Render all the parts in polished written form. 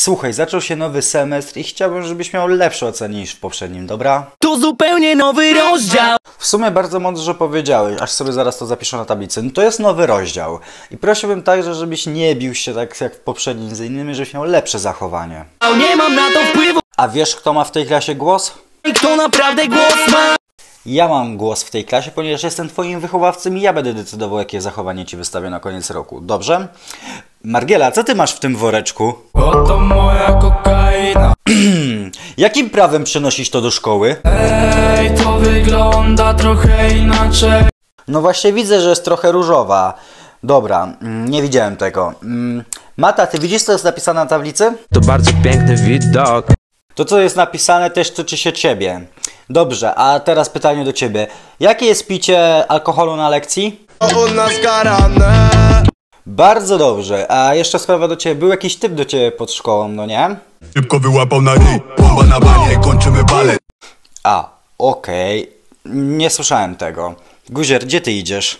Słuchaj, zaczął się nowy semestr i chciałbym, żebyś miał lepsze oceny niż w poprzednim, dobra? To zupełnie nowy rozdział. W sumie bardzo mądrze powiedziałeś, aż sobie zaraz to zapiszę na tablicy. No to jest nowy rozdział. I prosiłbym także, żebyś nie bił się tak jak w poprzednim z innymi, żebyś miał lepsze zachowanie. Nie mam na to wpływu. A wiesz, kto ma w tej klasie głos? Kto naprawdę głos ma? Ja mam głos w tej klasie, ponieważ jestem twoim wychowawcą i ja będę decydował, jakie zachowanie ci wystawię na koniec roku. Dobrze? Margiela, co ty masz w tym woreczku? Oto moja kokaina. Jakim prawem przenosisz to do szkoły? Ej, to wygląda trochę inaczej. No właśnie widzę, że jest trochę różowa. Dobra, nie widziałem tego. Mata, ty widzisz, co jest napisane na tablicy? To bardzo piękny widok. To, co jest napisane, też tyczy się ciebie. Dobrze, a teraz pytanie do ciebie. Jakie jest picie alkoholu na lekcji? U nas karane. Bardzo dobrze. A jeszcze sprawa do ciebie. Był jakiś typ do ciebie pod szkołą, no nie? Szybko wyłapał na ryj, bomba na banie, kończymy balet. A, okej. Nie słyszałem tego. Guzier, gdzie ty idziesz?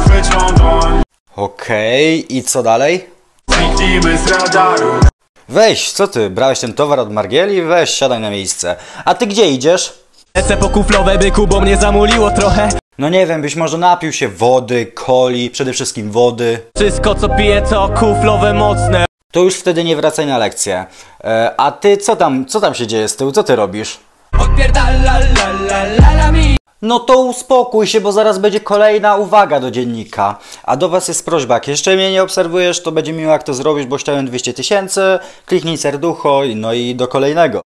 Okej, i co dalej? Zniknijmy z radaru. Weź, co ty? Brałeś ten towar od Margieli? Weź, siadaj na miejsce. A ty gdzie idziesz? Lecę po kuflowe, byku, bo mnie zamuliło trochę. No nie wiem, być może napił się wody, coli, przede wszystkim wody. Wszystko co piję to kuflowe mocne. To już wtedy nie wracaj na lekcję. A ty, co tam się dzieje z tyłu? Co ty robisz? Odpierdala la mi. No to uspokój się, bo zaraz będzie kolejna uwaga do dziennika. A do was jest prośba, jak jeszcze mnie nie obserwujesz, to będzie miło jak to zrobisz, bo chciałem 200 000, kliknij serducho, no i do kolejnego.